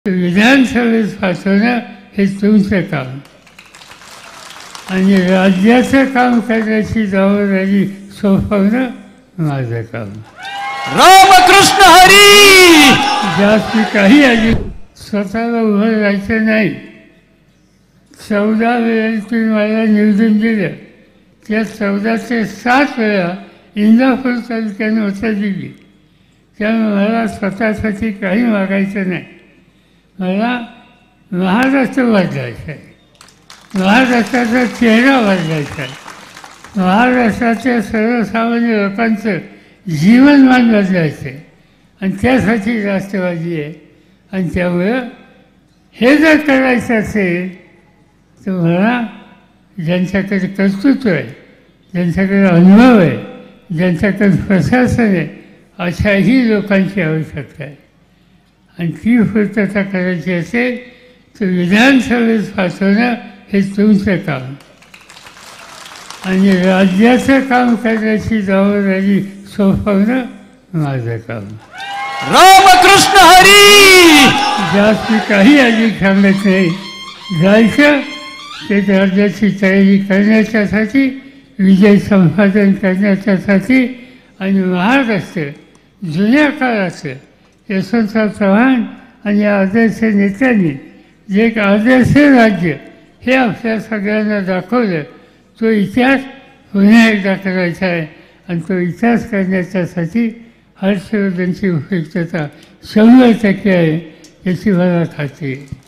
विधानसभेत पाठवणं हे तुमचं काम आणि राज्याचं काम करण्याची जबाबदारी सोपवणं माझं काम. रामकृष्ण हरी. जास्त काही आधी स्वतःला उभं राहायचं नाही. 14 वेळा तुम्ही मला निवडून दिलं, त्या 14चे 7 वेळा इंदापूर तालुक्यानं उत्तर दिली. त्यामुळे मला स्वतःसाठी काही मागायचं नाही. मला महाराष्ट्र बदलायचा आहे, महाराष्ट्राचा चेहरा बदलायचा आहे, महाराष्ट्राच्या सर्वसामान्य लोकांचं जीवनमान बदलायचं आहे आणि त्यासाठी राष्ट्रवादी आहे. आणि त्यामुळं हे जर करायचं असेल तर मला ज्यांच्याकडे कर्तृत्व आहे, ज्यांच्याकडे अनुभव आहे, ज्यांच्याकडे प्रशासन आहे, अशाही लोकांची आवश्यकता आहे. आणि ती पूर्तता करायची असेल तर विधानसभेत पाठवणं हे तुमचं काम आणि राज्याचं काम करण्याची जबाबदारी सोपवणं माझं काम. रामकृष्ण हरी. जास्त काही अधिक सांगत नाही. जायचं ते राज्याची तयारी करण्याच्यासाठी, विजय संपादन करण्याच्यासाठी आणि महाराष्ट्र जुन्या काळाचं यशवंतराव चव्हाण आणि आदर्श नेत्यांनी जे एक आदर्श राज्य हे आपल्या सगळ्यांना दाखवलं, तो इतिहास पुन्हा एकदा करायचा आहे. आणि तो इतिहास करण्याच्यासाठी हर्षवर्धनची उपयुक्तता 100% आहे याची मला खात्री आहे.